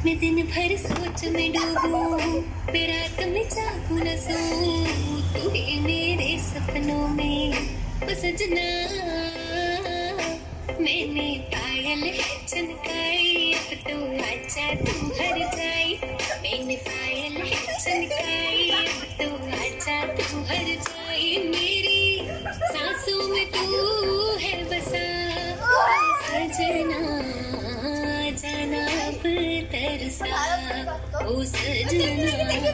मैं दिन भर सोच में डूबूं, मैं रात में जागूं न सोऊं, तू ही मेरे सपनों में ओ सजना। मैंने पायल है चमकाई, अब तो आजा तू हर जाई। मैंने पायल है चमकाई, अब तो आजा तू हर जाई। मेरी सांसों में तू है बसा सजना, जाना अब तरसा ओ सजना।